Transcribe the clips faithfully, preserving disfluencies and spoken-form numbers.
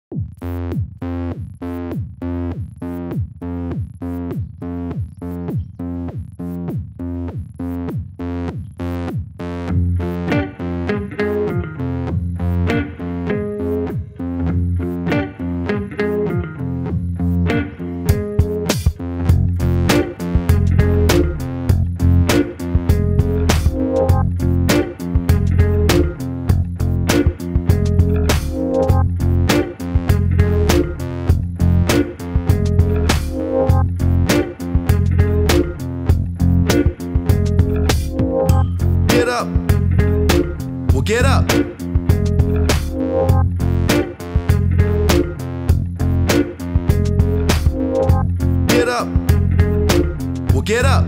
Get up. Well, get up. Get up. Well, get up.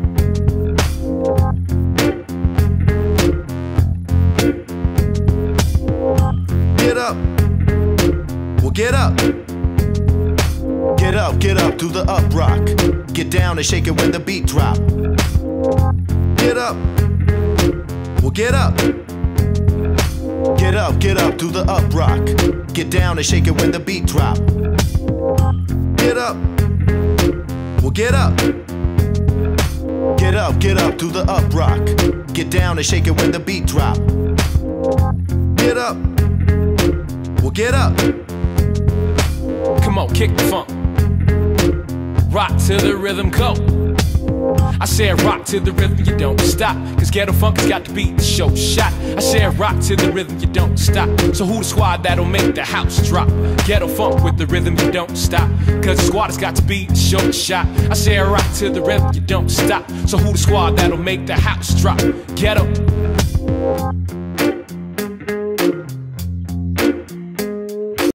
Get up. Well, get up. Get up, get up, do the up rock. Get down and shake it when the beat drop. Get up. Well, get up. Get up, get up, do the up rock. Get down and shake it when the beat drop. Get up. Well, get up. Get up, get up, do the up rock. Get down and shake it when the beat drop. Get up. Well, get up. Come on, kick the funk. Rock to the rhythm, go. I said rock to the rhythm, you don't stop. Cause ghetto funk has got to beat the show shot. I said rock to the rhythm, you don't stop. So who the squad that'll make the house drop? Ghetto funk with the rhythm, you don't stop. Cause the squad has got to beat the show shot. I said rock to the rhythm, you don't stop. So who the squad that'll make the house drop? Ghetto.